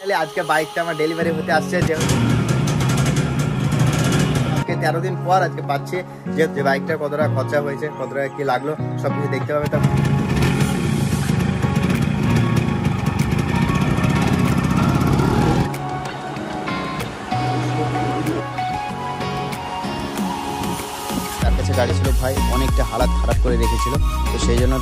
আজকে বাইকটা আমার ডেলিভারি হতে আসছে, যে 13 দিন পর আজকে পাচ্ছি, যে বাইকটা কতটা খরচা হয়েছে, কতটা কি লাগলো সবকিছু দেখতে পাবে। তো তার কাছে গাড়ি ছিল ভাই, অনেকটা হালাত খারাপ করে রেখেছিল, তো সেই জন্য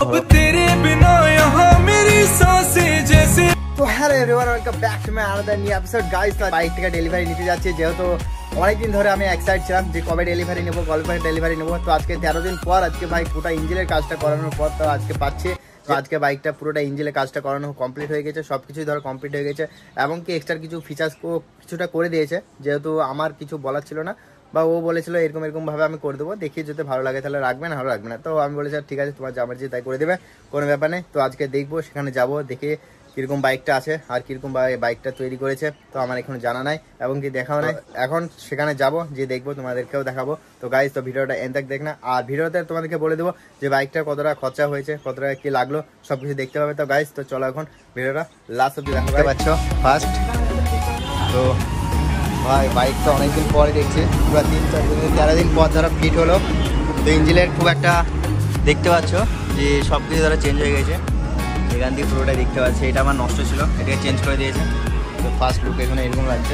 তো hello everyone, welcome back to my another new episode guys. বাইকটাকে ডেলিভারি নিতে যাচ্ছি, যেহেতু অনেকদিন ধরে আমি এক্সাইটেড ছিলাম যে কবে ডেলিভারি নেবো, কবে ডেলিভারি নেবো। তো আজকে 13 দিন পর আজকে ভাই পুরো ইঞ্জিনের কাজটা করানোর পর তো আজকে পাচ্ছি। তো আজকে বাইকটা পুরোটা ইঞ্জিনের কাজটা করানো কমপ্লিট হয়ে গেছে, সব কিছুই ধরো কমপ্লিট হয়ে গেছে, এমনকি এক্সট্রা কিছু ফিচার্স কিছুটা করে দিয়েছে, যেহেতু আমার কিছু বলার ছিল না, বা ও বলেছিল এরকম এরকম ভাবে আমি করে দেবো, দেখি যদি ভালো লাগে তাহলে রাখবে না, ভালো রাখবে না। তো আমি বলেছি ঠিক আছে, তোমার যা মার্জি তাই করে দেবে, কোনো ব্যাপার নেই। তো আজকে দেখবো, সেখানে যাব, দেখে কিরকম বাইকটা আছে আর কিরকম বাইকটা তৈরি করেছে, তো আমার এখনো জানা নাই এবং কি দেখাও নাই। এখন সেখানে যাব, যে দেখবো, তোমাদেরকেও দেখাবো। তো গাইজ, তো ভিডিওটা এন্ড তক দেখনা, আর ভিডিওতে তোমাদেরকে বলে দেবো যে বাইকটা কতটা খরচা হয়েছে, কতটা কি লাগলো সবকিছু দেখতে পাবে। তো গাইজ, তো চলো এখন ভিডিওটা লাস্ট অব্দি দেখাতে পাচ্ছ ফার্স্ট। তো ভাই বাইকটা অনেকদিন পরে দেখছি, পুরো 3-4 দিন 13 দিন পর ধরো ফিট হলো। তো ইঞ্জিনের খুব একটা দেখতে পাচ্ছ যে সব কিছু ধরো চেঞ্জ হয়ে গেছে, এখান থেকে পুরোটাই দেখতে পাচ্ছি। এটা আমার নষ্ট ছিল, এটাকে চেঞ্জ করে দিয়েছে। তো ফার্স্ট লুক এখানে এরকম লাগছে,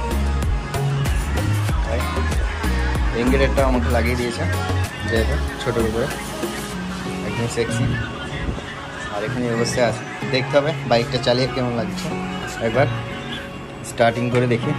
ইন্ডিকেটরটাও আমাকে লাগিয়ে দিয়েছে, যেহেতু ছোটোর উপরে একদম সেক্সি। আর এখানে অবস্থায় আছে, দেখতে হবে বাইকটা চালিয়ে কেমন লাগছে। একবার স্টার্টিং করে দেখি।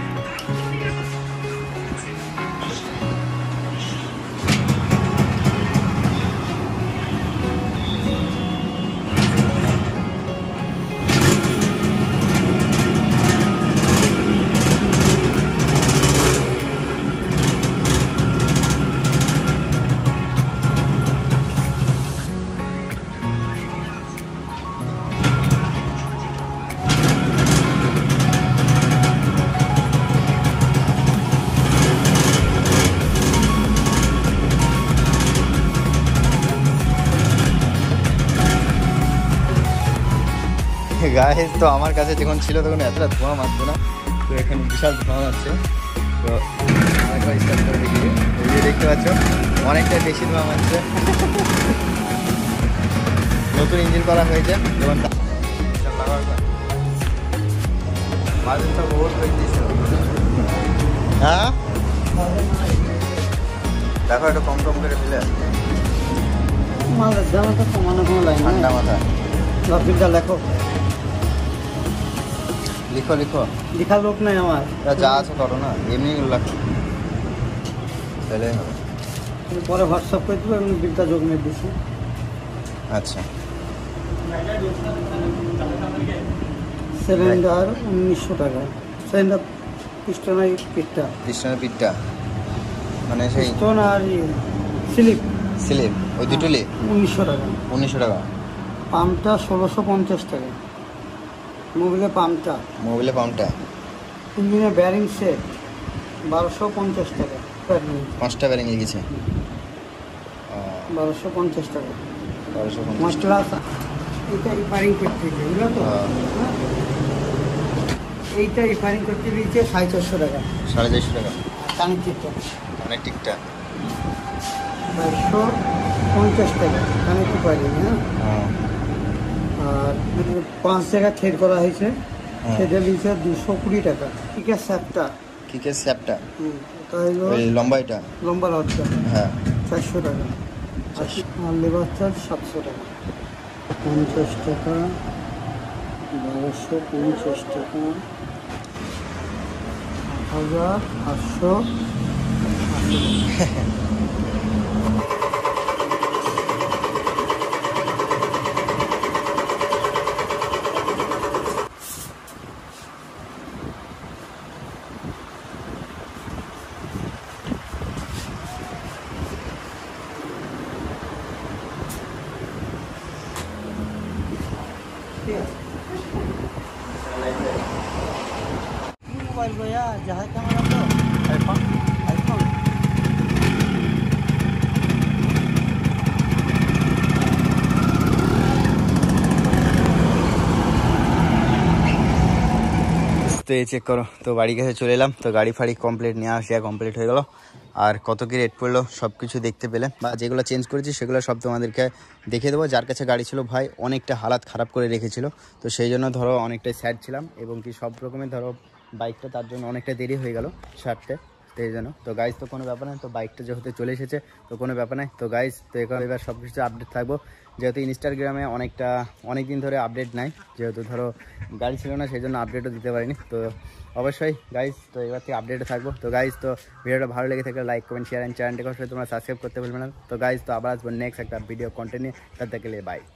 গায়ে তো আমার কাছে যখন ছিল তখন এতটা ধোঁয়া মারতো না, তো এখানে বিশাল ধোঁয়া মারছে। তো আরেকবার স্টার্ট করে দেখি, এই যে দেখতে পাচ্ছ অনেকটা বেশি ধোঁয়া মারছে। নতুন ইঞ্জিন করা হয়েছে, যেমন হ্যাঁ দেখো একটু কম কম করে দিলে ঠান্ডা মাথা। লেখো লিখো লিখো, লেখার লোক নাই আমার, যা আছে করো না, এমনি লাগছে তাহলে হবে। পরে হোয়াটসঅ্যাপ করে দেবো, এমনি বিলটা যোগ নিয়ে দিচ্ছি। আচ্ছা, সিলিন্ডার 1900 টাকা, সিলিন্ডার পিস্টনের পিঠটা মানে সেই পিস্টন আর স্লিপ ওই দুটোলি 1900 টাকা। 1900 টাকা। পাম্পটা 1650 টাকা, মোবিলে পাম্পটা ইঞ্জিনের ব্যারিং সেট 1250 টাকা, 5টা ব্যারিং লেগেছে 1250 টাকা। 1250 এইটা রিপেয়ারিং করতে বুঝলো তো, এইটা রিপেয়ারিং করতে দিয়েছে 450 টাকা। 450 টাকা। কানেক্টিভটা 1250 টাকা কানেক্টিভ ওয়ারিং। হ্যাঁ, আর 5 জায়গা থ্রেড করা হয়েছে, থ্রেডের নিচে 220 টাকা। কিকের স্যাপটা এটা হলো লম্বা রডটা, হ্যাঁ 400 টাকা। আর লেবার চার্জ 700 টাকা। 50 টাকা, 1250 টাকা, 1800। মোবাইল ভैया যাহাই ক্যামেরা তো আইফোন তো এই চেক করো, তো বাড়ি কাছে চলে এলাম। তো গাড়ি ফাড়ি কমপ্লিট নিয়ে আসা কমপ্লিট হয়ে গেল। আর কত কি রেট পড়লো সব কিছু দেখতে পেলে, বা যেগুলো চেঞ্জ করেছি সেগুলো সব তোমাদেরকে দেখে দেবো। যার কাছে গাড়ি ছিল ভাই অনেকটা হালাত খারাপ করে রেখেছিল, তো সেই জন্য ধরো অনেকটাই স্যাড ছিলাম, এবং কি সব রকমের ধরো বাইকটা তার জন্য অনেকটা দেরি হয়ে গেল ছাড়তে, তো এই জন্য। তো গাইজ তো কোনো ব্যাপার নাই, তো বাইকটা যেহেতু চলে এসেছে তো কোনো ব্যাপার নাই। তো গাইজ তো এবার সব কিছু আপডেট থাকবো, যেহেতু ইনস্টাগ্রামে অনেক দিন ধরে আপডেট নাই, যেহেতু ধরো গাড়ি ছিল না সেই জন্য আপডেটও দিতে পারিনি। তো অবশ্যই গাইজ তো এবার থেকে আপডেটে থাকবো। তো গাইজ তো ভিডিওটা ভালো লেগে থাকলে লাইক কমেন্ট শেয়ার অ্যান্ড চ্যানেলটাকে অবশ্যই তোমরা সাবস্ক্রাইব করতে ভুলবে না। তো গাইজ তো আবার আসবো নেক্সট একটা ভিডিও কন্টেন্ট নিয়ে, তার থেকে বাই।